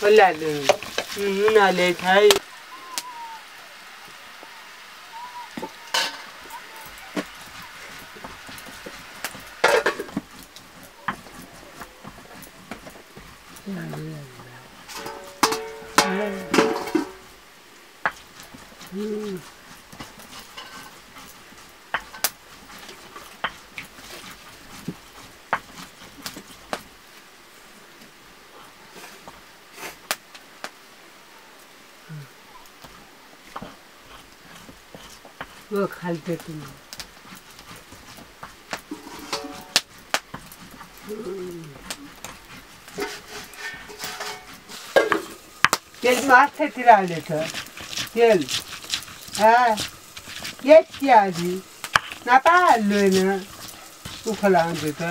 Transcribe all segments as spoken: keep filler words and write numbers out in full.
खोलाले उनीहरूले खाइ वो खालते तुम तेल माथे तिराले छ तेल हाँ ये क्या जी ना पालो ना उखला आंदे था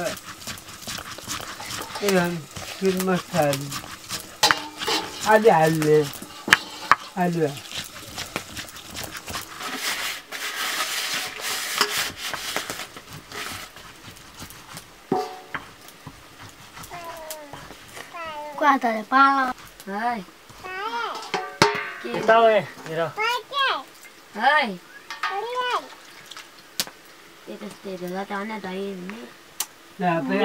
ये हम फिर मसाले आलू आलू आलू Guarda le pala. Ai. Che tao è? Mira. Ai. Itu sudah dah tahu nak dah ini. Nah, apa?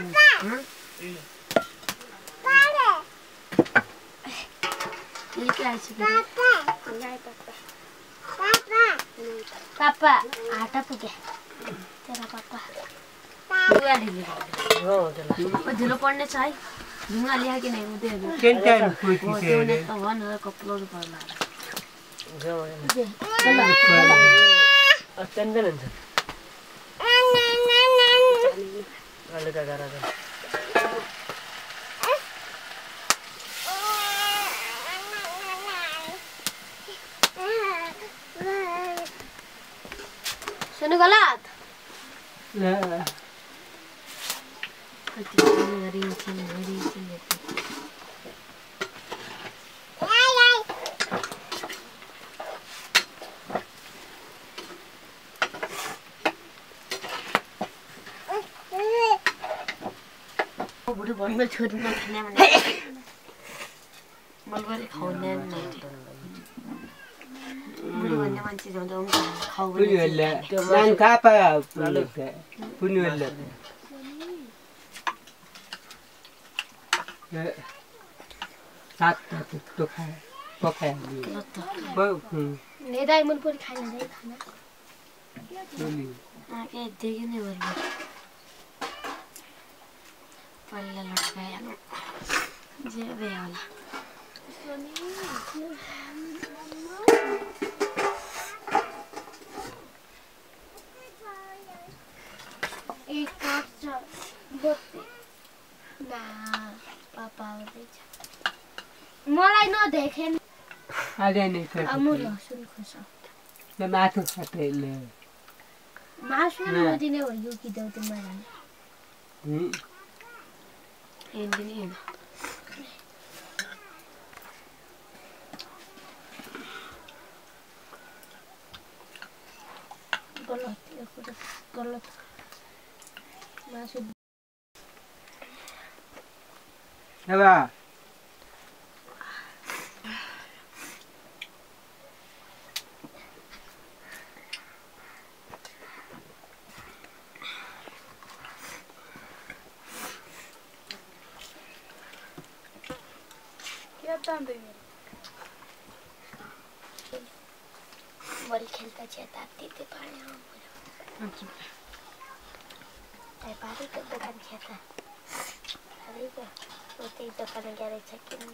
Ini kelas sudah. Papa. Papa. Papa. Ada punya. Tera papa. Dua lagi. Oh, telah. Oh, dulu pernah cai. Bunga lihat ke nih udah ada. Kencan putih Oh, saya. tu ni kawan ada couple of pala. Jauh ya. Kalau Attendent nanti. Ada kagak ada. Sini galat. Nah, Nanti sini hari ini sini hari ini sini. बुढ़े बन में छोड़ ना खाने में mulberry खाने में बुढ़े बन में चीज़ होता है खाओ punya lah. Yang apa punya? Punya lah. सात तो खाए पकाए नहीं दाई मन पूरी खाने नहीं खाना बोली आके देखी नहीं बोल पल्ला लटकाया जे बे वाला एक काट बोते ना पापा मलाई नदेखे ada ni tu अमूल सुन खुश nama tu sate le मासु नदिने हो यो कि देउ तिमीलाई hmm हेर्दिने हैन गलत यो कुरा गलत मासु apa बड़ी खेलता चाहता ते पानी हम ते पानी के दुकान खेलता अरे को उते दुकान गैरेज छ किन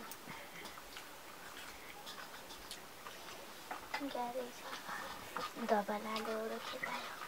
गैरेज दबा लाले और खेलायो